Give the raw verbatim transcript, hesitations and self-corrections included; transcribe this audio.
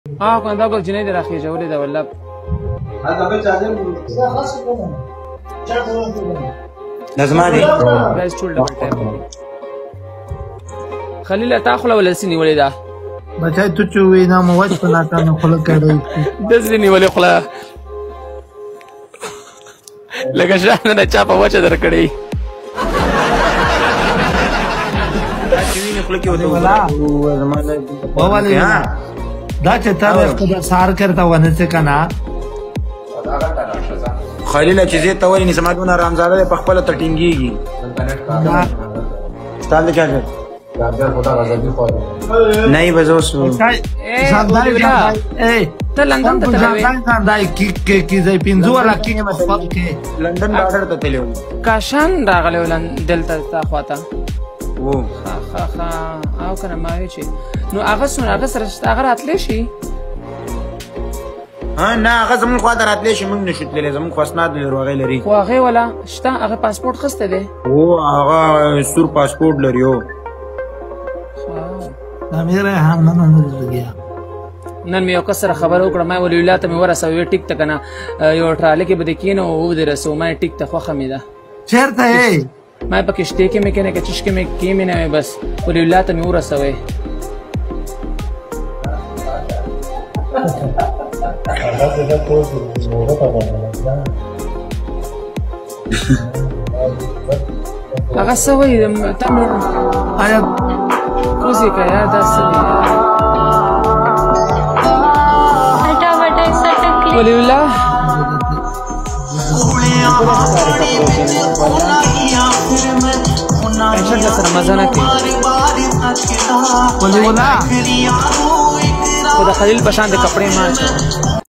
اه كان دا جنيه دي راخي جولي دا ولا هذا بيت عادل لا خاص كده لازم عادي بس شو دبل ټاپ خلیل تاخله ولا سني ولدا بچای تو چوي نه مو وځ په ناکه نه خلک کړي دزني ولې خلا لکه شان نه چا په وچه درکړي دا چې تا د سار کرتا ونه څه کنه خلیل چې زه ته ولې سمادونه رامزاده په خپل تټینګيږي ستاله چا नहीं बजोस ته لندن ته تلوي دا کی کی کی زې پینځو ولا کی مخفض کې لندن بارډر ته تلو کاشان راغلی ولندن ته خواته وو خا خا خا او کنه ما وی چې نو هغه سونه هغه سره هغه راتلی شي ها نه هغه زمون خوا دراتلی شي موږ نشو تللی زمون خو اسناد لرو هغه لري خو هغه ولا شته هغه پاسپورت خسته دی او هغه سور پاسپورت لري او دا میرا هم نه نه لګیا نن مې یو کسره خبر وکړه ما ولې ولاته مې ورسوي ټیک ته کنه یو ټراله کې بده کینو او د رسو ما ټیک ته خو خمیده چیرته ای ما پکې شته کې مې کنه کې چش کې مې کې مې نه بس ولې ولاته مې ورسوي هغه سوي تم آیا کوزي کا یاد اسنه हटा बटा सटक ولي الله टेंशन का सर मजा ना की ولي ولا خدا خلیل بشان د کپڑے ما